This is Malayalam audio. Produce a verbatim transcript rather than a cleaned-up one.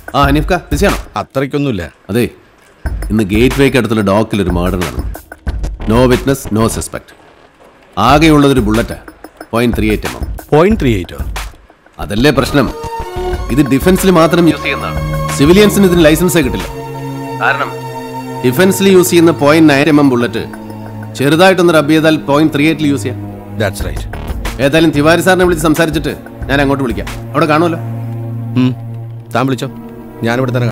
ആ ഹനീഫ്ക ബിസിയാണോ? അത്രയ്ക്കൊന്നുമില്ല. അതെ, ഇന്ന് ഗേറ്റ് വേക്ക് അടുത്തുള്ള ഡോക്കിൽ ഒരു മർഡർ നടന്നു. No witness, no suspect. ആകെയുള്ളതൊരു ബുള്ളറ്റാ, point three eight M M. Point three എയ്റ്റോ? അതല്ലേ പ്രശ്നം. ഇത് ഡിഫൻസിൽ മാത്രം യൂസ് ചെയ്യുന്നതാണ്. സിവിലിയൻസിന് ഇതിന് ലൈസൻസേ കിട്ടില്ല. കാരണം ഡിഫൻസിൽ യൂസ് ചെയ്യുന്ന point nine M M bullet ചെറുതായിട്ടൊന്ന് റബ് ചെയ്താൽ പോയിന്റ് ത്രീ എയ്റ്റിൽ യൂസ് ചെയ്യാം. That's right. ഏതായാലും തിവാരി സാറിനെ വിളിച്ച് സംസാരിച്ചിട്ട് ഞാൻ അങ്ങോട്ട് വിളിക്കാം. അവിടെ കാണുമല്ലോ. താൻ വിളിച്ചോ, ഞാനിവിടെ തന്നെ.